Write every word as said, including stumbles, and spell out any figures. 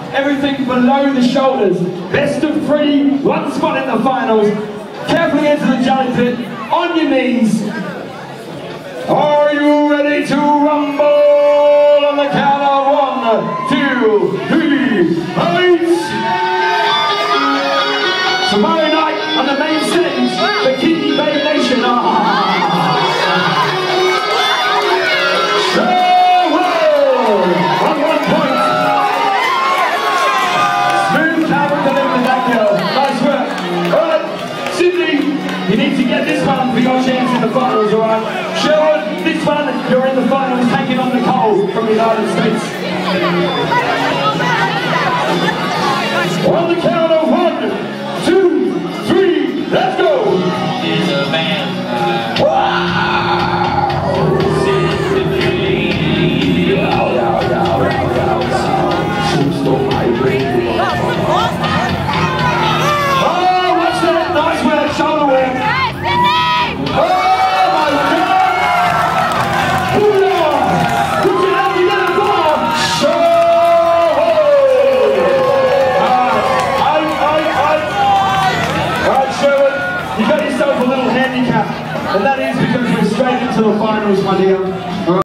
everything below the shoulders. Best of three, one spot in the finals. Carefully enter the jelly pit, on your knees. Are you ready to rumble on the count of one, two, three, eight? Tomorrow night on the main stage, the Bikini Bay Nation. On one point. Smooth travel to live the back hill. Nice work. Alright, Sydney, you need to get this one for your chance in the finals, alright? Sherwood, this one, you're in the finals, taking on Nicole from the United States. On the count of one, two, three, let's go! Is a man. Wow! Oh, what's that? Nice work, shoulder work. Oh my God! Hoo-yah! Put your hand together for Show! Alright, Sherwood, you got yourself a little handicap, and that is because we're straight into the finals, my dear.